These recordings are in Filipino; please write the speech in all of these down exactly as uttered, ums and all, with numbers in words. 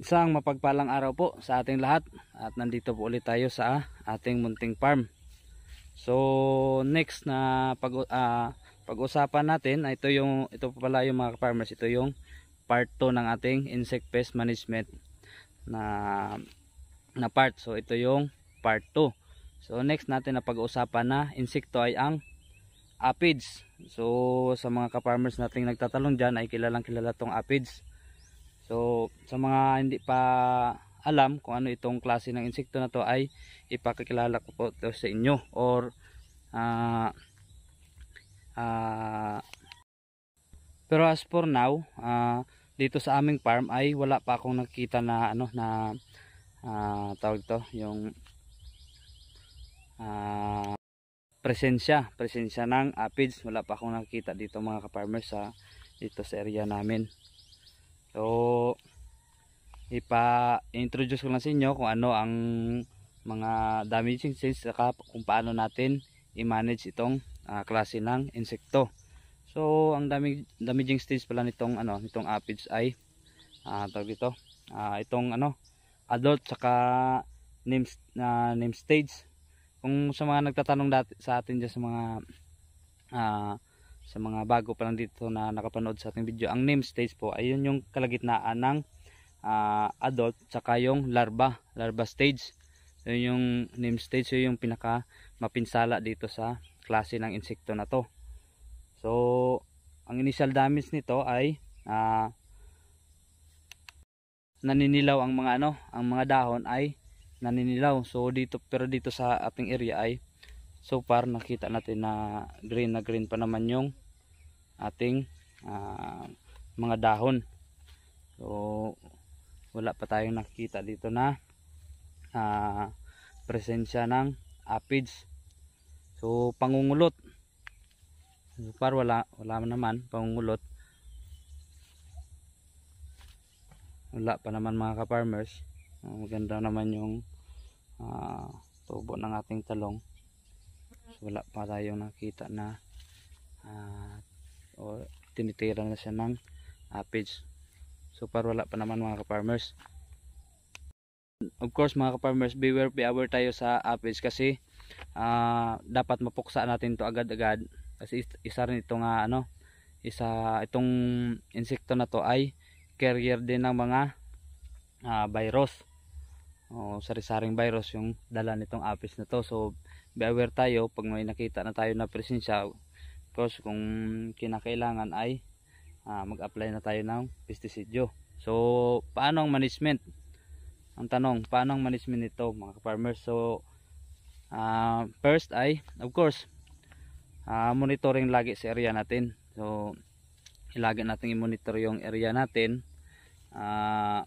Isang mapagpalang araw po sa ating lahat at nandito po ulit tayo sa ating munting farm. So next na pag uh, pag-usapan natin ay ito yung ito po pala yung mga farmers, ito yung part two ng ating insect pest management na na part. So ito yung part two. So next natin na pag-usapan na insekto ay ang aphids. So sa mga ka-farmers nating nagtatanong diyan ay kilalang kilala tong aphids. So sa mga hindi pa alam kung ano itong klase ng insekto na to ay ipakikilala ko po to sa inyo, or uh, uh, pero as for now uh, dito sa aming farm ay wala pa akong nakita na ano na uh, tawag to yung uh, presensya presensya ng aphids. Wala pa akong nakita dito mga ka-farmers sa dito sa area namin. So ipa-introduce ko lang sa inyo kung ano ang mga damaging stage saka kung paano natin i-manage itong uh, klase ng insekto. So ang damage, damaging stage pala nitong ano nitong aphids ay uh, tawag dito uh, itong ano adult saka name, uh, name stage. Kung sa mga nagtatanong dati sa atin dyan sa mga uh, sa mga bago pa lang dito na nakapanood sa ating video, ang name stage po ay yun yung kalagitnaan ng uh, adult saka yung larva larva stage. So yung name stage yun yung pinaka mapinsala dito sa klase ng insekto na to. So ang initial damage nito ay uh, naninilaw ang mga ano ang mga dahon ay naninilaw. So dito pero dito sa ating area ay so far nakita natin na green na green pa naman yung ating uh, mga dahon. So wala pa tayong nakikita dito na uh, presensya ng aphids. So pangungulot, so far wala wala naman pangungulot, wala pa naman mga ka-farmers. Uh, maganda naman yung uh, tubo ng ating talong. So, wala pa tayong nakita na uh, o tinitira na siya ng aphids. So far wala pa naman mga ka-farmers. Of course mga ka-farmers, beware be aware tayo sa aphids kasi uh, dapat mapuksa natin to agad-agad kasi isa rin itong uh, ano isa itong insekto na to ay carrier din ng mga uh, virus o sari-saring virus yung dala nitong aphids na to. So be aware tayo pag may nakita na tayo na presensya. Because kung kinakailangan ay uh, mag-apply na tayo ng pestisidyo. So paano ang management? Ang tanong, paano ang management nito mga farmers? So uh, first ay of course uh, monitoring lagi sa area natin. So ilagi natin i-monitor yung area natin. Uh,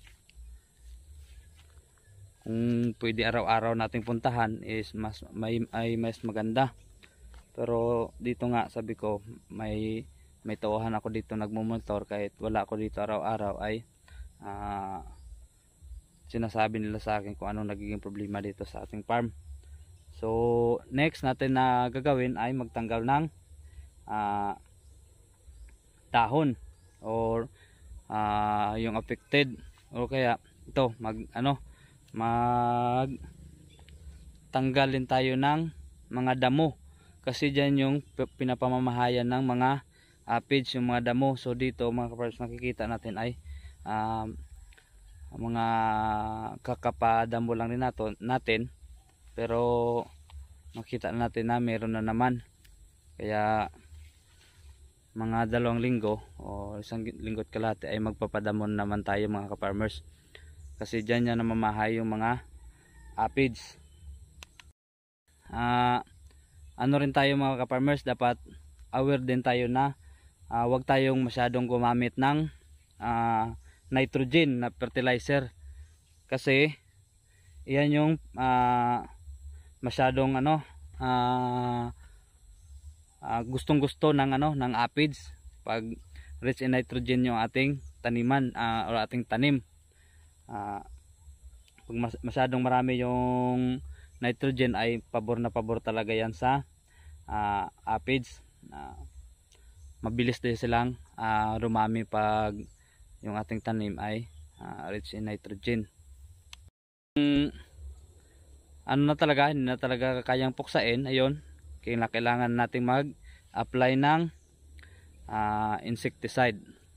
kung pwede araw-araw nating puntahan is mas may ay mas maganda. Pero dito nga sabi ko may may tauhan ako dito nagmo-monitor kahit wala ako dito araw-araw ay uh, sinasabi nila sa akin kung anong nagiging problema dito sa ating farm. So next natin na gagawin ay magtanggal ng uh, dahon or uh, yung affected, o kaya ito mag ano mag tanggalin tayo ng mga damo kasi dyan yung pinapamamahayan ng mga aphids, yung mga damo. So dito mga ka-farmers nakikita natin ay um, mga kakapadamo lang din nato, natin pero makita natin na meron na naman. Kaya mga dalawang linggo o isang linggo at kalahati ay magpapadamon naman tayo mga ka-farmers kasi dyan yan namamahay yung mga aphids. Ah uh, ano rin tayo mga ka-farmers, dapat aware din tayo na uh, wag tayong masyadong gumamit ng uh, nitrogen na fertilizer kasi iyan yung uh, masyadong ano uh, uh, gustong gusto ng ano ng aphids. Pag rich in nitrogen yung ating taniman uh, o ating tanim, uh, pag mas, masyadong marami yung nitrogen ay pabor na pabor talaga yan sa uh, aphids. Uh, mabilis din silang uh, rumami pag yung ating tanim ay uh, rich in nitrogen. Um, ano na talaga, hindi na talaga kayang puksain, ayun, kailangan nating mag-apply ng uh, insecticide.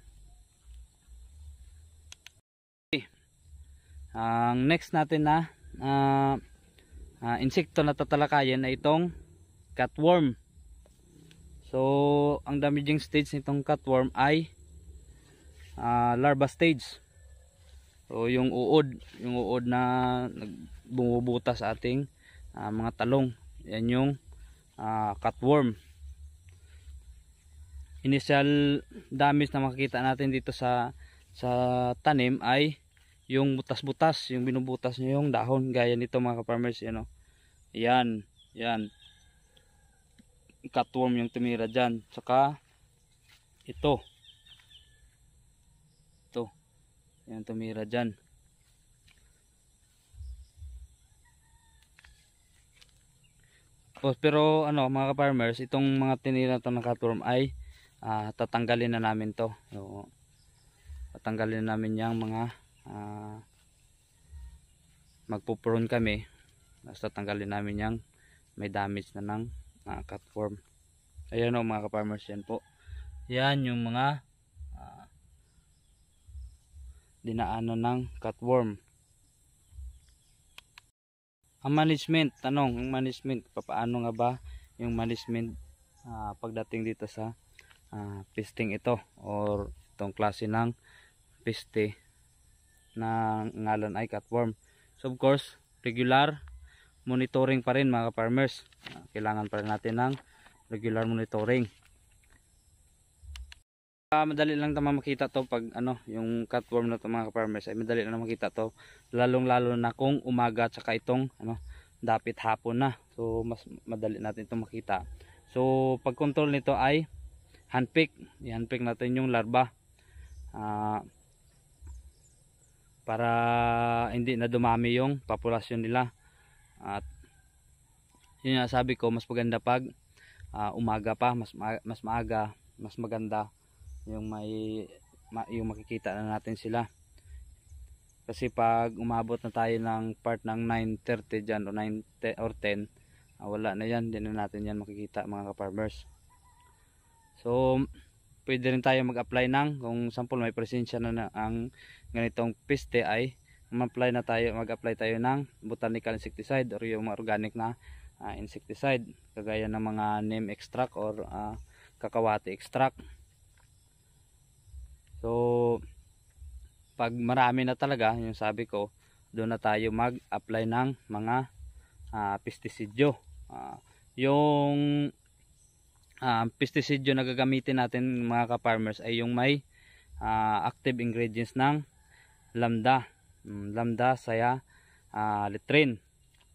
Okay. Ang next natin na uh, uh, insekto na tatalakayin ay itong cutworm. So ang damaging stage nitong cutworm ay uh, larva stage. So yung uod, yung uod na bumubutas sa ating uh, mga talong, yan yung uh, cutworm. Initial damage na makikita natin dito sa sa tanim ay yung butas-butas, yung binubutas niya yung dahon, gaya nito mga ka-farmers, you know. Yan, yan. Cutworm yung tumira dyan. Saka ito. Ito. Yan tumira dyan. Oh, pero ano mga ka-farmers, itong mga tinira ito ng cutworm ay uh, tatanggalin na namin to. So, tatanggalin na namin yung mga uh, magpuprune kami. Basta tatanggalin namin yung may damage na ng uh, cutworm. Ayan o mga ka-farmers, yan po. Yan yung mga uh, dinaanan ng cutworm. Ang management, tanong, ang management, papaano nga ba yung management uh, pagdating dito sa uh, pesting ito or itong klase ng peste na ngalan ay cutworm. So of course, regular monitoring pa rin mga farmers. Uh, kailangan pa rin natin ng regular monitoring. Uh, madali lang tama makita to pag ano, yung cutworm na to mga farmers ay madali lang makita to, lalong lalo na kung umaga at saka itong ano, dapit hapon na. So mas madali natin itong makita. So pag control nito ay handpick. I-handpick natin yung larva. Uh, para hindi na dumami yung populasyon nila. At yun nga sabi ko, mas maganda pag uh, umaga pa, mas ma mas maaga, mas maganda yung may ma yung makikita na natin sila. Kasi pag umabot na tayo ng part ng nine thirty dyan o nine or ten, uh, wala na yan, hindi na natin yan makikita mga ka-farmers. So pwede rin tayo mag-apply ng, kung sample may presensya na, na ang ganitong peste, ay mag-apply na tayo, mag-apply tayo ng botanical insecticide or yung organic na uh, insecticide kagaya ng mga neem extract or uh, kakawati extract. So pag marami na talaga, yung sabi ko, doon na tayo mag-apply ng mga uh, pestisidyo. Uh, yung uh, pestisidyo na gagamitin natin mga ka-farmers ay yung may uh, active ingredients ng lambda, um, lambda, saya, uh, letrin.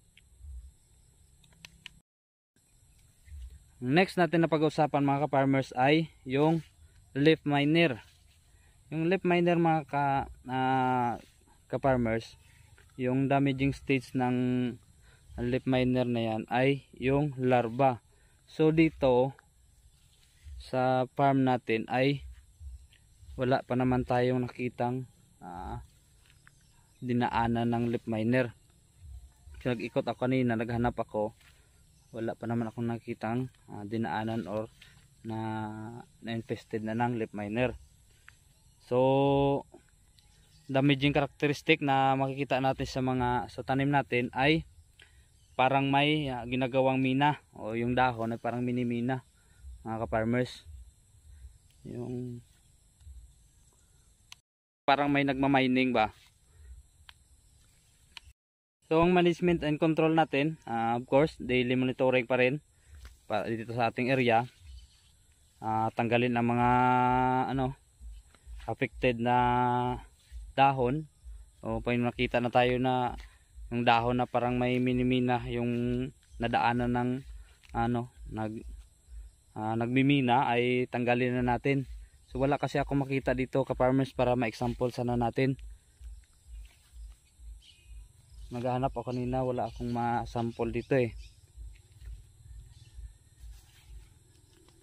Next natin na pag-usapan mga ka-farmers ay yung leaf miner. Yung leaf miner mga ka, uh, ka-farmers, yung damaging stage ng leaf miner na yan ay yung larva. So dito sa farm natin ay wala pa naman tayong nakitang uh, dinaanan ng leaf miner. Nag-ikot ako kanina, naghanap ako, wala pa naman akong nakitang uh, dinaanan or na na-infested na ng leaf miner. So damaging characteristic na makikita natin sa mga sa tanim natin ay parang may uh, ginagawang mina, o yung dahon ay parang mini mina mga ka-farmers. Yung parang may nagmamining ba. So ang management and control natin, uh, of course daily monitoring pa rin para dito sa ating area. Uh, tanggalin ang mga ano affected na dahon. O pag nakita na tayo na yung dahon na parang may minimina, yung nadaanan ng ano nag uh, nagmimina, ay tanggalin na natin. So wala kasi ako makita dito ka-farmers para ma-example sana natin. Naghahanap ako kanina, wala akong ma-sample dito eh.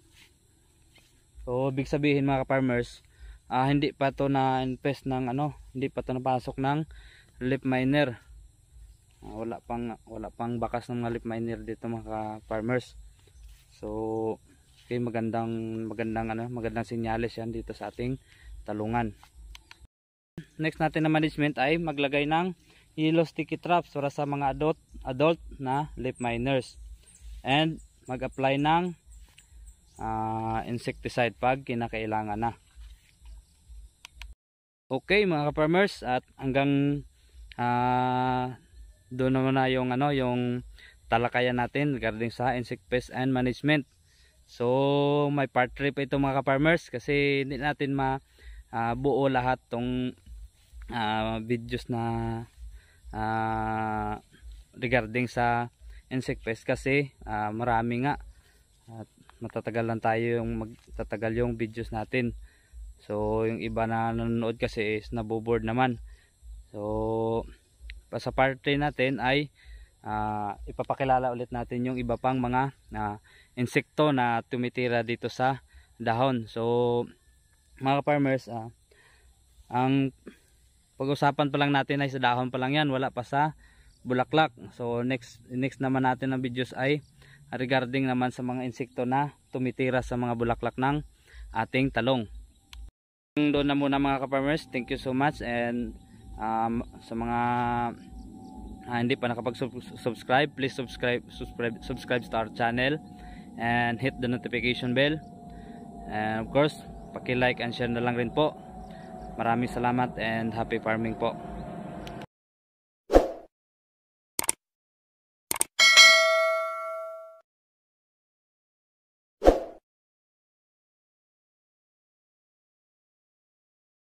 So ibig sabihin mga ka-farmers, Uh, hindi pa to na infest ng ano hindi pa ito napasok ng leaf miner. Uh, wala pang wala pang bakas ng mga leaf miner dito mga farmers. So okay, magandang magandang ano, magandang senyales yan dito sa ating talungan. Next natin na management ay maglagay ng yellow sticky traps para sa mga adult adult na leaf miners, and mag-apply ng uh, insecticide pag kinakailangan na. Okay mga ka-farmers, at hanggang uh, doon naman na yung ano yung talakayan natin regarding sa insect pest and management. So may part three pa ito mga ka-farmers, kasi hindi natin ma uh, buo lahat tong uh, videos na uh, regarding sa insect pest, kasi uh, marami nga at matatagal lang tayo yung magtatagal yung videos natin. So yung iba na nanonood kasi is naboboard naman. So pa sa part three natin ay uh, ipapakilala ulit natin yung iba pang mga uh, insekto na tumitira dito sa dahon. So mga farmers, uh, ang pag-usapan pa lang natin ay sa dahon pa lang yan, wala pa sa bulaklak. So next next naman natin ng videos ay regarding naman sa mga insekto na tumitira sa mga bulaklak ng ating talong. Doon na muna mga ka-farmers, thank you so much, and um, sa mga uh, hindi pa nakapag-subscribe, please subscribe subscribe subscribe to our channel and hit the notification bell, and of course paki-like and share na lang rin po. Maraming salamat and happy farming po.